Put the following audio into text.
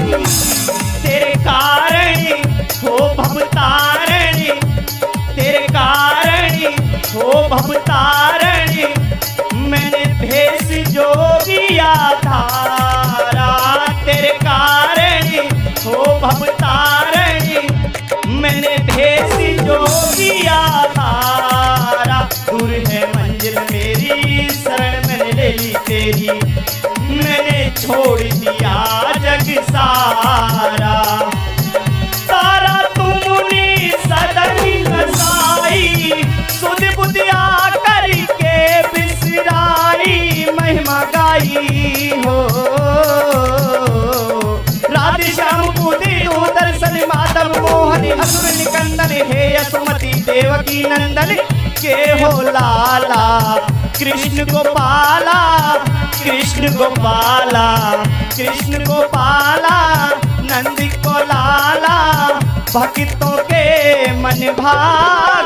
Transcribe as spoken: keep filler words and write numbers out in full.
तेरे कारण हो भवतारण, तेरे कारण हो भवतारण, मैंने भेष जोगिया धारा। तेरे कारण हो भवतारण, मैंने भेष जोगिया धारा। दूर है मंजिल मेरी, शरण मैंने ले ली तेरी, मैंने छोड़ दिया जग सारा। तारा तुमने सदन कसाई, सुध बुधिया करके बिसराई, महिमा गाई हो। राधे श्याम को दे दो दर्शन, माधव मोहन असुर निकंदन, हे यशोमती देवकी नंदन के हो लाला। कृष्ण गोपाला, कृष्ण गोपाला, कृष्ण गोपाला, नंद को लाला, भक्तों के मन भा